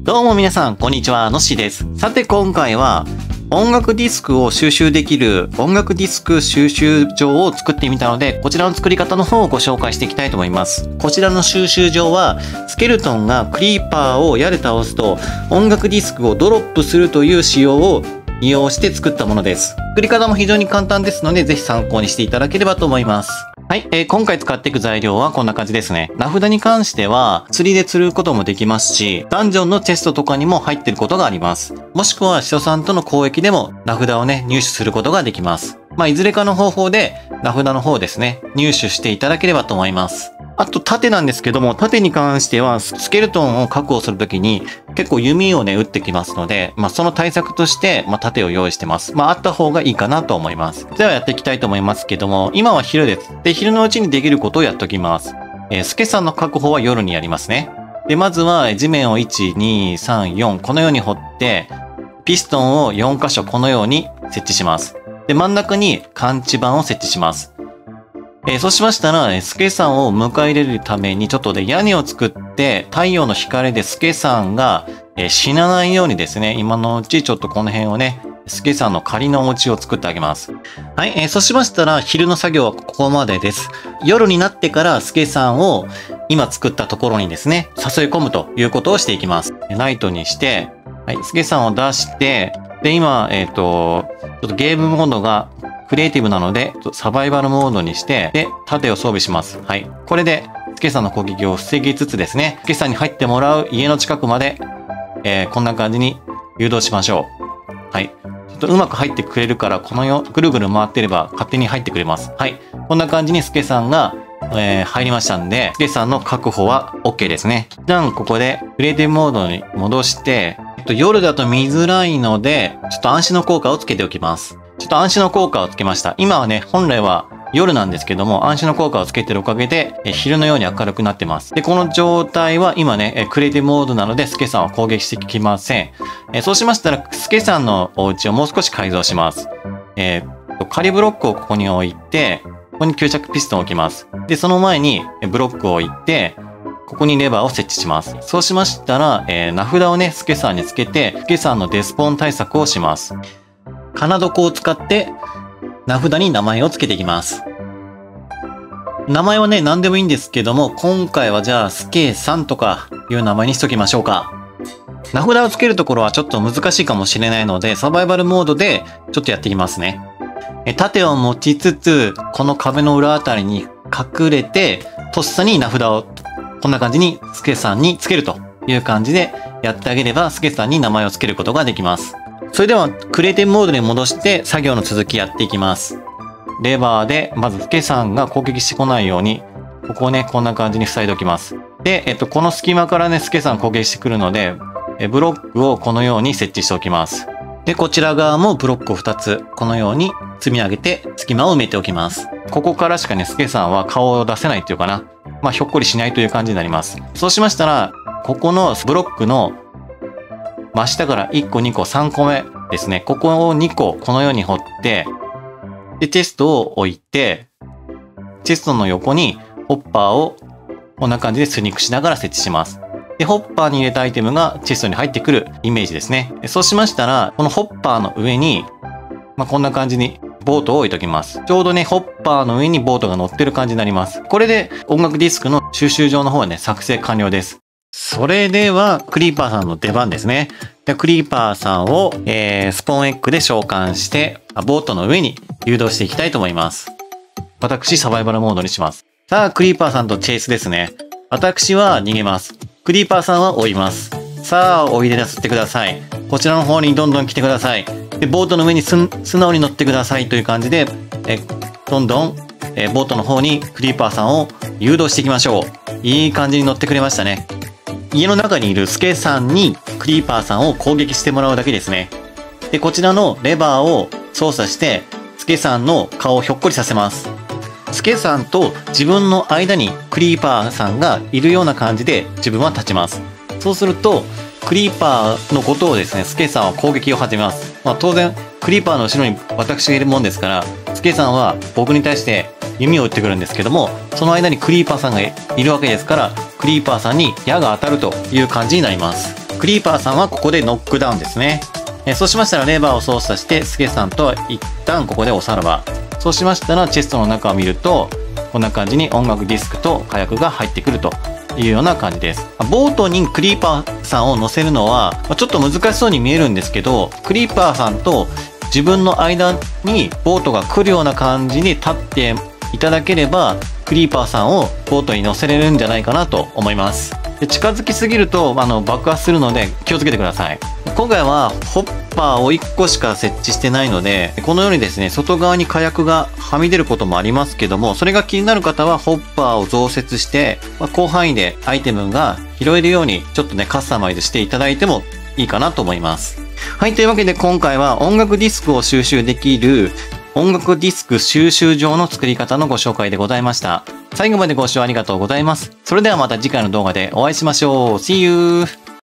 どうも皆さん、こんにちは、のっしーです。さて今回は、音楽ディスクを収集できる音楽ディスク収集場を作ってみたので、こちらの作り方の方をご紹介していきたいと思います。こちらの収集場は、スケルトンがクリーパーを矢で倒すと、音楽ディスクをドロップするという仕様を利用して作ったものです。作り方も非常に簡単ですので、ぜひ参考にしていただければと思います。はい、今回使っていく材料はこんな感じですね。名札に関しては、釣りで釣ることもできますし、ダンジョンのテストとかにも入っていることがあります。もしくは、使徒さんとの交易でも名札をね、入手することができます。いずれかの方法で、名札の方ですね、入手していただければと思います。あと、盾なんですけども、盾に関しては、スケルトンを確保するときに、結構弓をね、撃ってきますので、その対策として、盾を用意してます。あった方がいいかなと思います。ではやっていきたいと思いますけども、今は昼です。で、昼のうちにできることをやっておきます。スケさんの確保は夜にやりますね。で、まずは、地面を1、2、3、4、このように掘って、ピストンを4箇所このように設置します。で、真ん中に感知板を設置します。そうしましたら、スケさんを迎え入れるために、ちょっとで屋根を作って、太陽の光でスケさんが死なないようにですね、今のうちちょっとこの辺をね、スケさんの仮のお家を作ってあげます。はい、そうしましたら、昼の作業はここまでです。夜になってからスケさんを今作ったところにですね、誘い込むということをしていきます。ナイトにして、はい、スケさんを出して、で、今、ちょっとゲームモードがクリエイティブなので、サバイバルモードにして、で、盾を装備します。はい。これで、スケさんの攻撃を防ぎつつですね、スケさんに入ってもらう家の近くまで、こんな感じに誘導しましょう。はい。ちょっとうまく入ってくれるから、このよ、ぐるぐる回ってれば勝手に入ってくれます。はい。こんな感じにスケさんが、入りましたんで、スケさんの確保は OK ですね。一旦ここで、クリエイティブモードに戻して、夜だと見づらいので、ちょっと暗視の効果をつけておきます。ちょっと暗視の効果をつけました。今はね、本来は夜なんですけども、暗視の効果をつけてるおかげで、昼のように明るくなってます。で、この状態は今ね、クリエイティブモードなので、スケさんは攻撃してきません。そうしましたら、スケさんのお家をもう少し改造します。仮ブロックをここに置いて、ここに吸着ピストンを置きます。で、その前にブロックを置いて、ここにレバーを設置します。そうしましたら、名札をね、スケさんにつけて、スケさんのデスポーン対策をします。金床を使って名札に名前を付けていきます。名前はね、何でもいいんですけども、今回はじゃあ、スケさんとかいう名前にしときましょうか。名札を付けるところはちょっと難しいかもしれないので、サバイバルモードでちょっとやっていきますね。盾を持ちつつ、この壁の裏あたりに隠れて、とっさに名札をこんな感じにスケさんに付けるという感じでやってあげれば、スケさんに名前を付けることができます。それでは、クリエイティブモードに戻して作業の続きやっていきます。レバーで、まず、スケさんが攻撃してこないように、ここをね、こんな感じに塞いでおきます。で、この隙間からね、スケさん攻撃してくるので、ブロックをこのように設置しておきます。で、こちら側もブロックを2つ、このように積み上げて、隙間を埋めておきます。ここからしかね、スケさんは顔を出せないっていうかな。ひょっこりしないという感じになります。そうしましたら、ここのブロックの真下から1個、2個、3個目ですね。ここを2個、このように掘って、で、チェストを置いて、チェストの横にホッパーをこんな感じでスニックしながら設置します。で、ホッパーに入れたアイテムがチェストに入ってくるイメージですね。そうしましたら、このホッパーの上に、こんな感じにボートを置いときます。ちょうどね、ホッパーの上にボートが乗ってる感じになります。これで音楽ディスクの収集場の方はね、作成完了です。それでは、クリーパーさんの出番ですね。でクリーパーさんを、スポーンエッグで召喚して、ボートの上に誘導していきたいと思います。私、サバイバルモードにします。さあ、クリーパーさんとチェイスですね。私は逃げます。クリーパーさんは追います。さあ、おいでなさってください。こちらの方にどんどん来てください。で、ボートの上に素直に乗ってくださいという感じで、どんどん、ボートの方にクリーパーさんを誘導していきましょう。いい感じに乗ってくれましたね。家の中にいるスケさんにクリーパーさんを攻撃してもらうだけですね。で、こちらのレバーを操作して、スケさんの顔をひょっこりさせます。スケさんと自分の間にクリーパーさんがいるような感じで自分は立ちます。そうすると、クリーパーのことをですね、スケさんは攻撃を始めます。当然、クリーパーの後ろに私がいるもんですから、スケさんは僕に対して弓を撃ってくるんですけども、その間にクリーパーさんがいるわけですから、クリーパーさんに矢が当たるという感じになります。 クリーパーさんはここでノックダウンですね。そうしましたらレバーを操作して、スケさんと一旦ここでおさらば。そうしましたらチェストの中を見ると、こんな感じに音楽ディスクと火薬が入ってくるというような感じです。ボートにクリーパーさんを乗せるのは、ちょっと難しそうに見えるんですけど、クリーパーさんと自分の間にボートが来るような感じに立っていただければ、クリーパーさんをボートに乗せれるんじゃないかなと思います。で、近づきすぎると爆発するので気をつけてください。今回はホッパーを1個しか設置してないので、このようにですね、外側に火薬がはみ出ることもありますけども、それが気になる方はホッパーを増設して、広範囲でアイテムが拾えるようにちょっとね、カスタマイズしていただいてもいいかなと思います。はい、というわけで今回は音楽ディスクを収集できる音楽ディスク収集場の作り方のご紹介でございました。最後までご視聴ありがとうございます。それではまた次回の動画でお会いしましょう。See you!